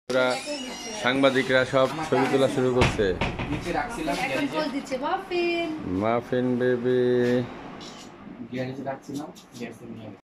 পুরা সাংবাদিকরা সব ছবি তোলা শুরু করছে। Muffin baby